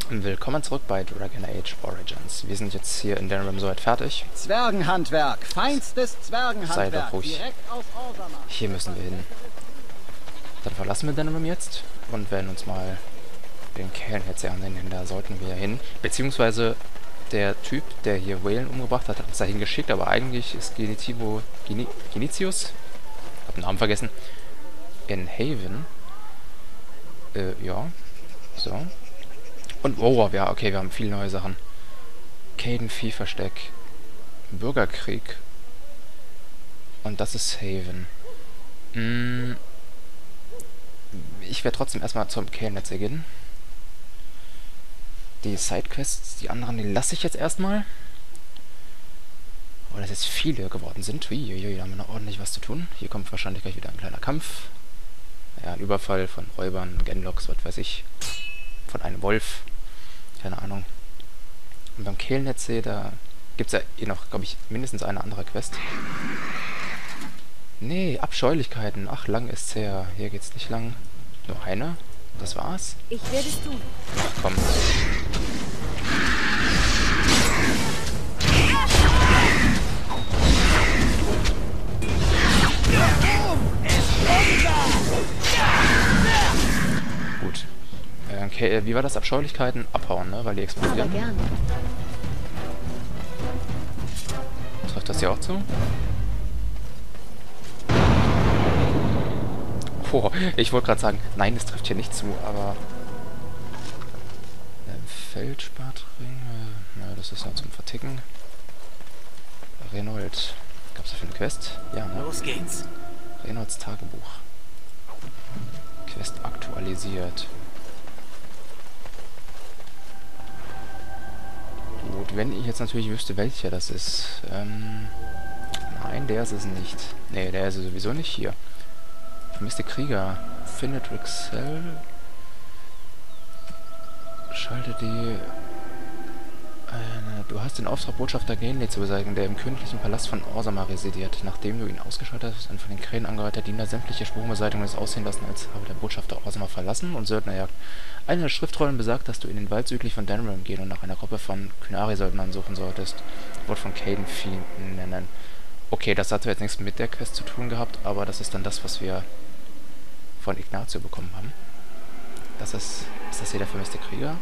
Willkommen zurück bei Dragon Age Origins. Wir sind jetzt hier in Denrim soweit fertig. Zwergenhandwerk, feinstes Sei doch Zwergenhandwerk, ruhig. direkt aus Orzammar. Hier müssen wir hin. Dann verlassen wir Denrim jetzt und werden uns mal den Kerl jetzt ansehen, denn da sollten wir hin. Beziehungsweise der Typ, der hier Whalen umgebracht hat, hat uns dahin geschickt, aber eigentlich ist Genitius, hab den Namen vergessen, in Haven. Ja, so. Und, oh, ja, okay, wir haben viele neue Sachen. Cayden Viehversteck. Bürgerkrieg. Und das ist Haven. Ich werde trotzdem erstmal zum Kelnetz gehen. Die Sidequests, die anderen, die lasse ich jetzt erstmal. Weil das jetzt viele geworden sind. Uiuiui, da haben wir noch ordentlich was zu tun. Hier kommt wahrscheinlich gleich wieder ein kleiner Kampf. Ja, ein Überfall von Räubern, Genlocks, was weiß ich. Von einem Wolf. Keine Ahnung. Und beim Kehlnetzsee, da gibt es ja eh noch, glaube ich, mindestens eine andere Quest. Nee, Abscheulichkeiten. Ach, lang ist's her. Hier geht's nicht lang. Nur eine. Das war's. Ich werde es tun. Ach komm. Gut. Okay, wie war das? Abscheulichkeiten? Abhauen, ne? Weil die explodieren. Aber gern. Trifft das hier auch zu? Oh, ich wollte gerade sagen, nein, es trifft hier nicht zu, aber... Feldspartring, das ist noch zum Verticken. Renold. Gab's dafür eine Quest? Ja, ne? Los geht's. Renolds Tagebuch. Quest aktualisiert. Gut, wenn ich jetzt natürlich wüsste, welcher das ist. Nein, der ist es nicht. Nee, der ist es sowieso nicht hier. Vermisste Krieger. Findet Rixel. Schalte die... du hast den Auftrag, Botschafter Genli zu beseitigen, der im königlichen Palast von Orzammar residiert. Nachdem du ihn ausgeschaltet hast, ein von den Krähen angehörter Diener sämtliche Sprungbeseitigungen aussehen lassen, als habe der Botschafter Orzammar verlassen und Söldnerjagd. Eine der Schriftrollen besagt, dass du in den Wald südlich von Denrim gehen und nach einer Gruppe von Kynari-Söldnern suchen solltest. Wort von Cayden Vieh nennen. Okay, das hatte jetzt nichts mit der Quest zu tun gehabt, aber das ist dann das, was wir von Ignatio bekommen haben. Ist das hier der vermisste Krieger?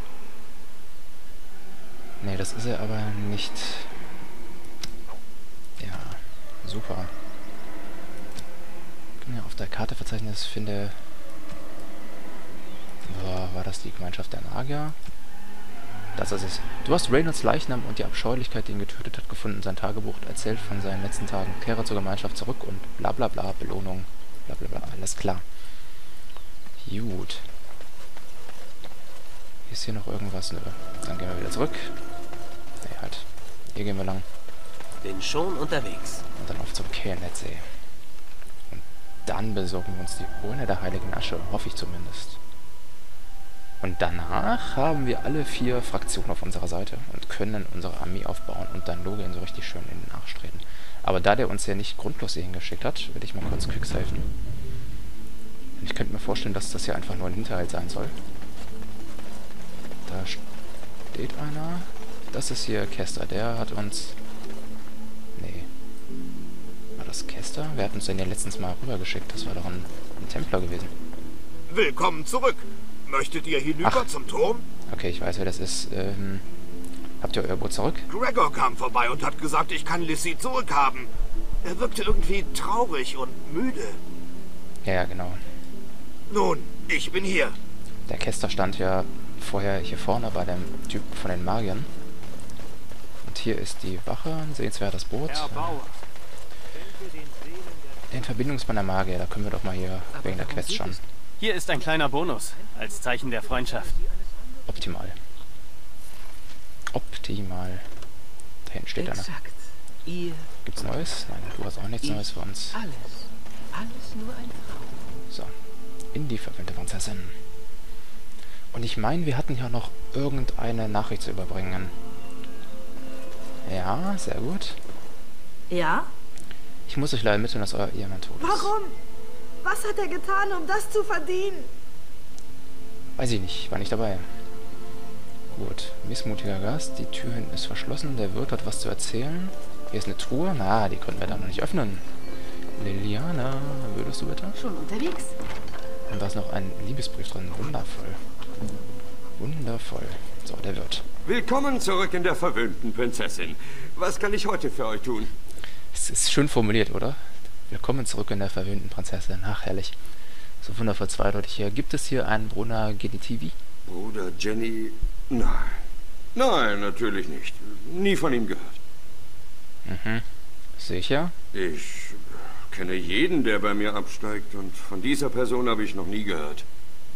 Nee, das ist er aber nicht. Ja, super. Ich kann ja auf der Karte Verzeichnis finde... war das die Gemeinschaft der Magier? Das ist es. Du hast Reynolds Leichnam und die Abscheulichkeit, die ihn getötet hat, gefunden. Sein Tagebuch erzählt von seinen letzten Tagen. Kehre zur Gemeinschaft zurück und bla bla bla, Belohnung, bla bla bla, alles klar. Gut. Ist hier noch irgendwas? Nö. Dann gehen wir wieder zurück. Nee, halt. Hier gehen wir lang. Bin schon unterwegs. Und dann auf zum Kehlnetzsee. Und dann besorgen wir uns die Urne der Heiligen Asche. Hoffe ich zumindest. Und danach haben wir alle 4 Fraktionen auf unserer Seite und können unsere Armee aufbauen und dann Login so richtig schön in den Arsch treten. Aber da der uns ja nicht grundlos hier hingeschickt hat, würde ich mal kurz quicksafen. Ich könnte mir vorstellen, dass das hier einfach nur ein Hinterhalt sein soll. Da steht einer. Das ist hier Kester. Der hat uns... Nee. War das Kester? Wer hat uns denn ja letztens mal rübergeschickt? Das war doch ein Templer gewesen. Willkommen zurück. Möchtet ihr hinüber zum Turm? Okay, ich weiß, wer das ist. Habt ihr euer Boot zurück? Gregor kam vorbei und hat gesagt, ich kann Lissy zurückhaben. Er wirkte irgendwie traurig und müde. Ja, genau. Nun, ich bin hier. Der Kester stand ja vorher hier vorne bei dem Typ von den Magiern. Und hier ist die Wache, ein sehenswertes Boot. Herr Bauer. Den Verbindungsmann der Magier, da können wir doch mal hier wegen der Quest schauen. Hier ist ein kleiner Bonus, als Zeichen der Freundschaft. Optimal. Optimal. Da hinten steht einer. Exakt. Ihr Gibt's Neues? Nein, du hast auch nichts Neues für uns. alles. Alles nur ein Traum. So. In die verwöhnte Prinzessin. Und ich meine, wir hatten ja noch irgendeine Nachricht zu überbringen. Ja, sehr gut. Ja? Ich muss euch leider mitteilen, dass euer Ehemann tot ist. Warum? Was hat er getan, um das zu verdienen? Weiß ich nicht, war nicht dabei. Gut, missmutiger Gast. Die Tür hinten ist verschlossen. Der Wirt hat was zu erzählen. Hier ist eine Truhe. Na, die können wir dann noch nicht öffnen. Liliana, würdest du bitte? Schon unterwegs? Und da ist noch ein Liebesbrief drin. Wundervoll. Wundervoll. So, der Wirt. Willkommen zurück in der verwöhnten Prinzessin. Was kann ich heute für euch tun? Es ist schön formuliert, oder? Willkommen zurück in der verwöhnten Prinzessin. Ach, herrlich. So wundervoll zweideutig hier. Gibt es hier einen Brunner Genitivi? Bruder Jenny... Nein. Nein, natürlich nicht. Nie von ihm gehört. Mhm. Sicher? Ich kenne jeden, der bei mir absteigt, und von dieser Person habe ich noch nie gehört.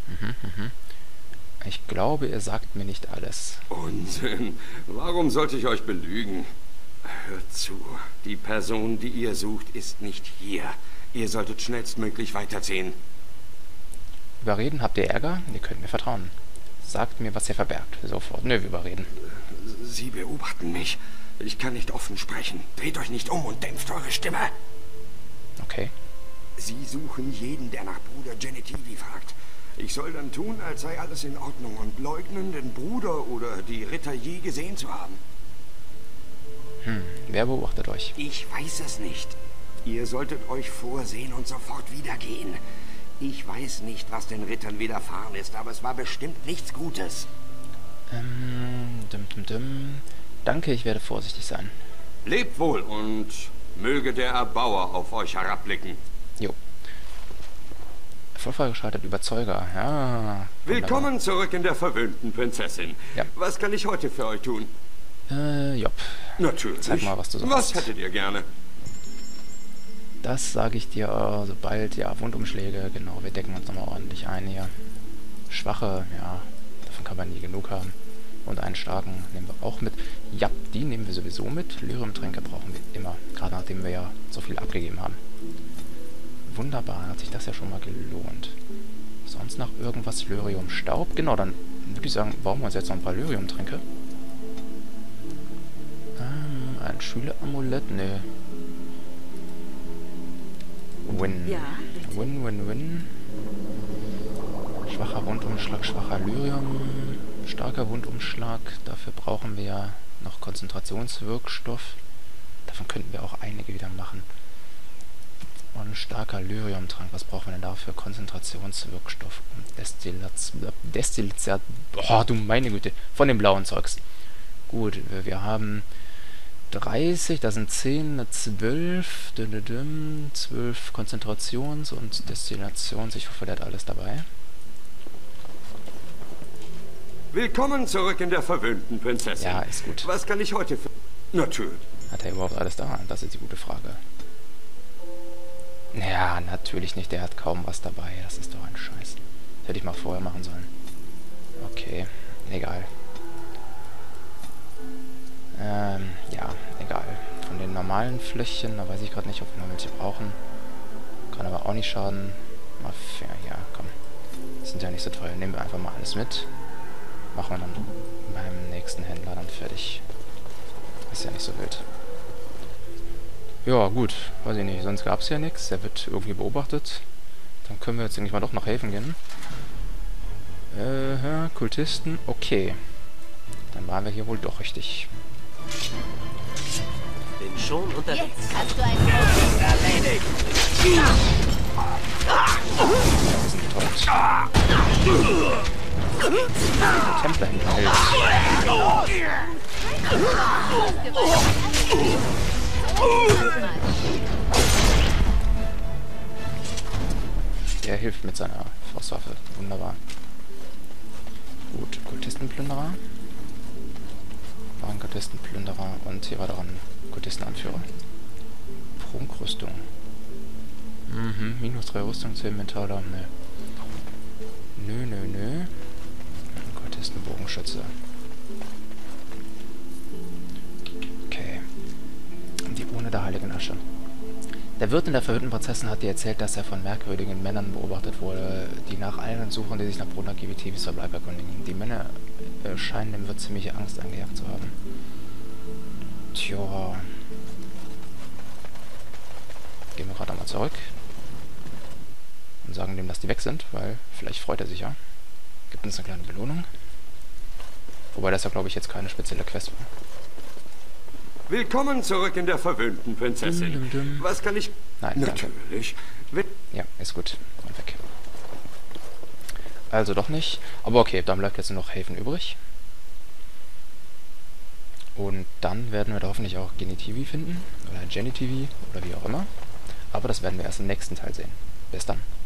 Ich glaube, ihr sagt mir nicht alles. Unsinn. Warum sollte ich euch belügen? Hört zu. Die Person, die ihr sucht, ist nicht hier. Ihr solltet schnellstmöglich weiterziehen. Überreden, habt ihr Ärger? Ihr könnt mir vertrauen. Sagt mir, was ihr verbergt. Sofort. Nö, wir überreden. Sie beobachten mich. Ich kann nicht offen sprechen. Dreht euch nicht um und dämpft eure Stimme. Okay. Sie suchen jeden, der nach Bruder Genitivi fragt. Ich soll dann tun, als sei alles in Ordnung und leugnen, den Bruder oder die Ritter je gesehen zu haben. Wer beobachtet euch? Ich weiß es nicht. Ihr solltet euch vorsehen und sofort wieder gehen. Ich weiß nicht, was den Rittern widerfahren ist, aber es war bestimmt nichts Gutes. Danke, ich werde vorsichtig sein. Lebt wohl und möge der Erbauer auf euch herabblicken. Jo. Voll freigeschaltet, Überzeuger. Ja. Willkommen zurück in der verwöhnten Prinzessin. Ja. Was kann ich heute für euch tun? Jopp. Natürlich. Zeig mal, was du so Was hast. hättet ihr gerne? Das sage ich dir, sobald, ja, Wundumschläge, genau, wir decken uns nochmal ordentlich ein hier. Schwache, ja, davon kann man nie genug haben. Und einen starken nehmen wir auch mit. Ja, die nehmen wir sowieso mit. Lyriumtränke brauchen wir immer, gerade nachdem wir ja so viel abgegeben haben. Wunderbar, hat sich das ja schon mal gelohnt. Sonst noch irgendwas Lyriumstaub? Genau, dann würde ich sagen, bauen wir uns jetzt noch ein paar Lyriumtränke. Ein Schüleramulett? Nö. Win. Ja, Win, win, win. Schwacher Wundumschlag, schwacher Lyrium. Starker Wundumschlag. Dafür brauchen wir ja noch Konzentrationswirkstoff. Davon könnten wir auch einige wieder machen. Und starker Lyriumtrank. Was brauchen wir denn dafür? Konzentrationswirkstoff und Destillation. Oh, du meine Güte. Von dem blauen Zeugs. Gut, wir haben 30, das sind 10, 12, 12 Konzentrations- und Destillations. Ich hoffe, der hat alles dabei. Willkommen zurück in der verwöhnten Prinzessin. Ja, ist gut. Was kann ich heute für... Natürlich. Hat er überhaupt alles da? Das ist die gute Frage. Ja, natürlich nicht. Der hat kaum was dabei. Das ist doch ein Scheiß. Das hätte ich mal vorher machen sollen. Okay, egal. Ja, egal. Von den normalen Fläschchen, da weiß ich gerade nicht, ob wir noch welche brauchen. Kann aber auch nicht schaden. Mal fair, ja, komm. Die sind ja nicht so teuer. Nehmen wir einfach mal alles mit. Machen wir dann beim nächsten Händler dann fertig. Ist ja nicht so wild. Ja, gut. Weiß ich nicht. Sonst gab es ja nichts. Der wird irgendwie beobachtet. Dann können wir jetzt eigentlich mal doch nach Häfen gehen. Kultisten. Okay. Dann waren wir hier wohl doch richtig. Bin schon unterwegs. Jetzt hast du einen Prozess erledigt. Wir sind tot. Templer hinterhält. Der hilft mit seiner Faustwaffe. Wunderbar. Gut, Kultistenplünderer. War ein Kultistenplünderer und hier war doch ein Kultistenanführer. Prunkrüstung. Minus 3 Rüstung, 10 Metaller. Nö. Kultistenbogenschütze. Okay. Die Urne der heiligen Asche. Der Wirt in der verwirrten Prinzessin hat dir erzählt, dass er von merkwürdigen Männern beobachtet wurde, die nach allen suchen, die sich nach Bruder Givitivis Verbleib erkundigen. Die Männer scheinen dem Wirt ziemliche Angst eingejagt zu haben. Tja. Gehen wir gerade einmal zurück. Und sagen dem, dass die weg sind, weil vielleicht freut er sich ja. Gibt uns eine kleine Belohnung. Wobei das ja, glaube ich, jetzt keine spezielle Quest war. Willkommen zurück in der verwöhnten Prinzessin. Was kann ich... Nein, danke. Natürlich. Ja, ist gut. Und weg. Also doch nicht. Aber okay, dann bleibt jetzt nur noch Haven übrig. Und dann werden wir da hoffentlich auch Genitivi finden. Oder Genitivi. Oder wie auch immer. Aber das werden wir erst im nächsten Teil sehen. Bis dann.